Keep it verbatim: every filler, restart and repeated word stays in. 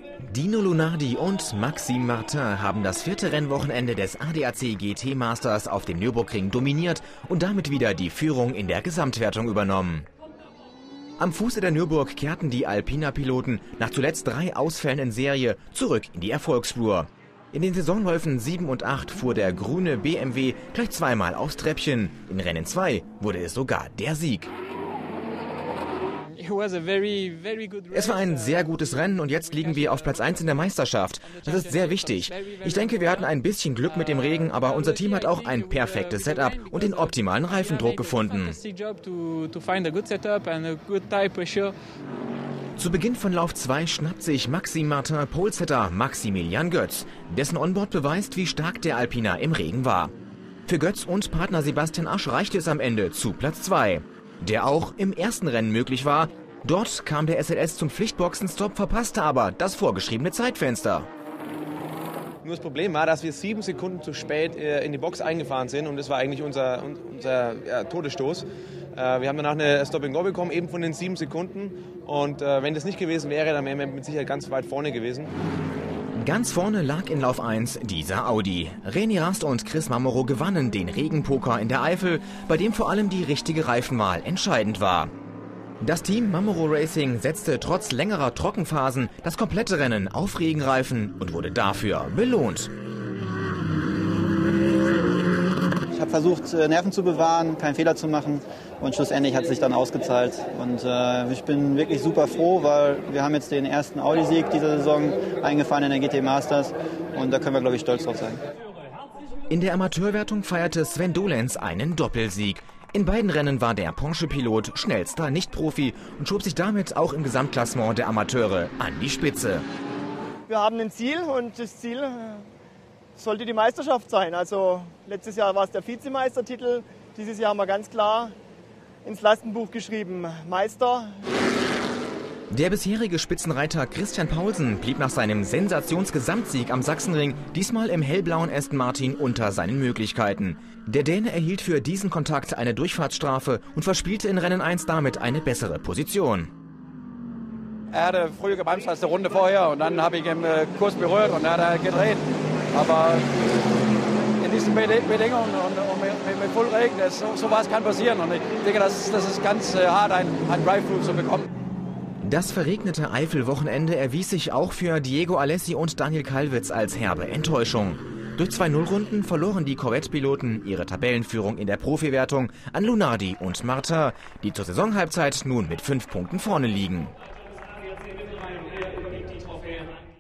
Dino Lunardi und Maxime Martin haben das vierte Rennwochenende des A D A C G T Masters auf dem Nürburgring dominiert und damit wieder die Führung in der Gesamtwertung übernommen. Am Fuße der Nürburg kehrten die Alpina-Piloten nach zuletzt drei Ausfällen in Serie zurück in die Erfolgsspur. In den Saisonläufen sieben und acht fuhr der grüne B M W gleich zweimal aufs Treppchen. In Rennen zwei wurde es sogar der Sieg. Es war ein sehr gutes Rennen und jetzt liegen wir auf Platz eins in der Meisterschaft. Das ist sehr wichtig. Ich denke, wir hatten ein bisschen Glück mit dem Regen, aber unser Team hat auch ein perfektes Setup und den optimalen Reifendruck gefunden. Zu Beginn von Lauf zwei schnappt sich Maxime Martin Polesetter Maximilian Götz. Dessen Onboard beweist, wie stark der Alpina im Regen war. Für Götz und Partner Sebastian Asch reichte es am Ende zu Platz zwei. Der auch im ersten Rennen möglich war. Dort kam der S L S zum Pflichtboxenstopp, verpasste aber das vorgeschriebene Zeitfenster. Nur das Problem war, dass wir sieben Sekunden zu spät in die Box eingefahren sind und das war eigentlich unser, unser ja, Todesstoß. Wir haben danach eine Stop-and-Go bekommen, eben von den sieben Sekunden und wenn das nicht gewesen wäre, dann wären wir mit Sicherheit ganz weit vorne gewesen. Ganz vorne lag in Lauf eins dieser Audi. René Rast und Chris Mamoro gewannen den Regenpoker in der Eifel, bei dem vor allem die richtige Reifenwahl entscheidend war. Das Team Mamoro Racing setzte trotz längerer Trockenphasen das komplette Rennen auf Regenreifen und wurde dafür belohnt. Ich habe versucht, Nerven zu bewahren, keinen Fehler zu machen und schlussendlich hat es sich dann ausgezahlt. Und äh, ich bin wirklich super froh, weil wir haben jetzt den ersten Audi-Sieg dieser Saison eingefahren in der G T Masters und da können wir, glaube ich, stolz drauf sein. In der Amateurwertung feierte Sven Dolenz einen Doppelsieg. In beiden Rennen war der Porsche-Pilot schnellster Nicht-Profi und schob sich damit auch im Gesamtklassement der Amateure an die Spitze. Wir haben ein Ziel und das Ziel sollte die Meisterschaft sein. Also letztes Jahr war es der Vizemeistertitel, dieses Jahr haben wir ganz klar ins Lastenbuch geschrieben Meister. Der bisherige Spitzenreiter Christian Paulsen blieb nach seinem Sensationsgesamtsieg am Sachsenring diesmal im hellblauen Aston Martin unter seinen Möglichkeiten. Der Däne erhielt für diesen Kontakt eine Durchfahrtsstrafe und verspielte in Rennen eins damit eine bessere Position. Er hatte früher gebremst als die Runde vorher und dann habe ich ihn äh, kurz berührt und er hat gedreht. Aber in diesen Bedingungen und, und mit, mit Vollregen, das, so, sowas kann passieren und ich denke, das, das ist ganz äh, hart, ein, ein Drive-Thru zu bekommen. Das verregnete Eifel-Wochenende erwies sich auch für Diego Alessi und Daniel Kalwitz als herbe Enttäuschung. Durch zwei Nullrunden verloren die Corvette-Piloten ihre Tabellenführung in der Profiwertung an Lunardi und Martin, die zur Saisonhalbzeit nun mit fünf Punkten vorne liegen.